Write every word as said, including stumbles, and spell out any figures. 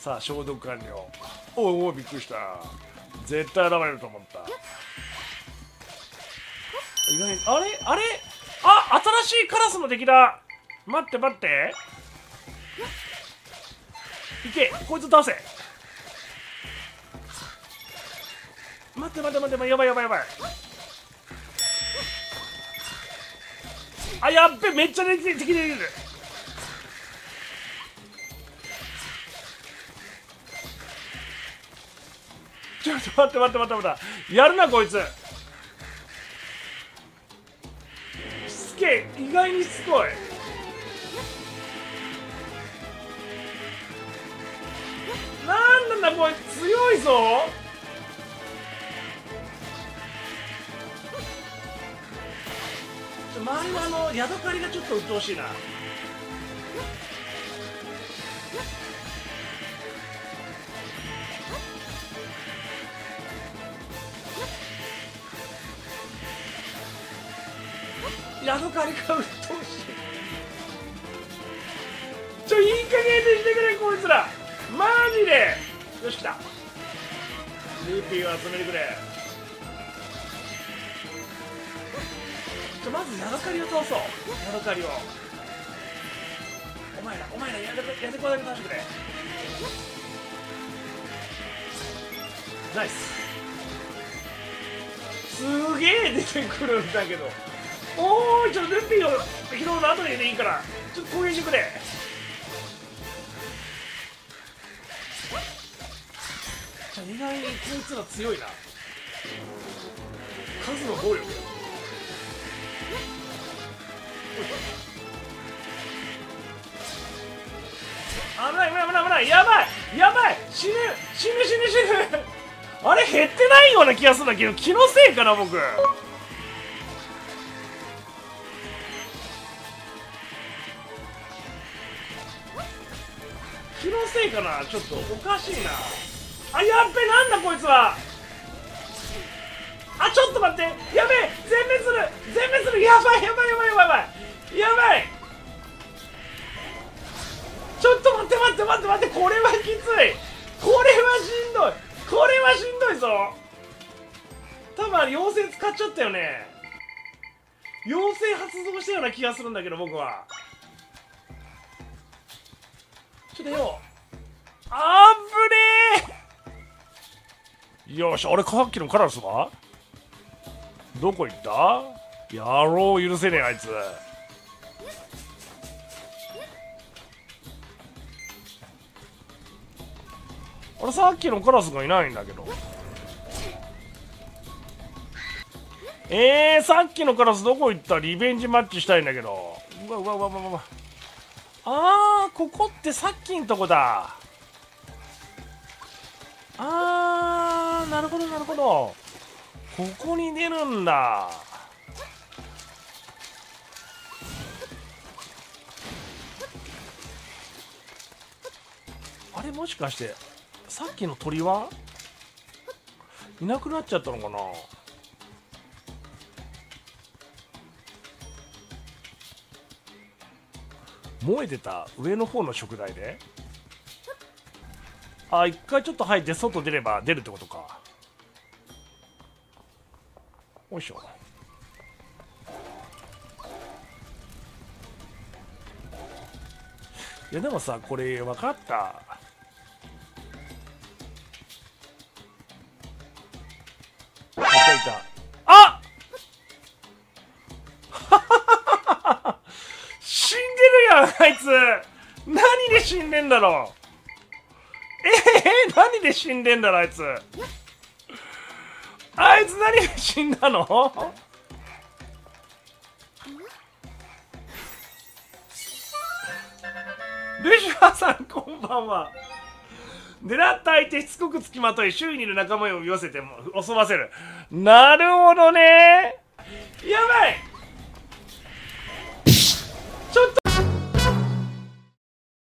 さあ消毒完了。おいおいびっくりした。絶対現れると思った。意外にあれあれあ、新しいカラスの敵だ。待って待って、いけ、こいつ倒せ。待って待って待って、やばいやばいやばい。あ、やっべ、めっちゃ敵敵出てくる。ちょっと待って待って待って待って、やるなこいつ。しつけ、意外にしつこい。なんなんだこいつ、強いぞ。周りはあのヤドカリがちょっと鬱陶しいな。ヤドカリが鬱陶しい。ちょ、いい加減にしてくれこいつら、マジで。よし来た。ルーピーを集めてくれ。まずヤドカリを倒そう。ヤドカリをお前らお前らやるやる子だけ倒してくれ。ナイス。すげえ出てくるんだけど。おーい、ちょっとルフィを拾うの後でいいからちょっと攻撃してくれ。じゃあ意外にこいつら強いな。数の暴力。危ない危ない危ない危ない、やばいやばい、死ぬ死ぬ死ぬ死ぬあれ減ってないような気がするんだけど、気のせいかな僕。気のせいかな、ちょっとおかしいな。あ、やっべ、なんだこいつは。あ、ちょっと待って、やべえ、全滅する全滅する、やばいやばいやばいやばいやばいやばい。ちょっと待って待って待って待って、これはきつい、これはしんどい、これはしんどいぞ。多分あれ妖精使っちゃったよね。妖精発動したような気がするんだけど僕は。ちょっとよ、あぶねえ。よし、あれさっきのカラスはどこ行った。野郎許せねえあいつ。あれさっきのカラスがいないんだけど。えー、さっきのカラスどこ行った。リベンジマッチしたいんだけど。うわうわうわうわうわ。あー、ここってさっきのとこだ。あー、なるほどなるほど、ここに出るんだ。あれもしかしてさっきの鳥はいなくなっちゃったのかな。燃えてた上の方の食材で。あ、一回ちょっと入って外出れば出るってことか。よいしょ。いやでもさ、これ分かった。いたいた。あ死んでるやんあいつ。何で死んでんだろう。えー、何で死んでんだろあいつ。あいつ何で死んだの。ルシファーさんこんばんは。狙った相手しつこくつきまとい周囲にいる仲間を呼び寄せても襲わせる。なるほどね。やばい、ちょっと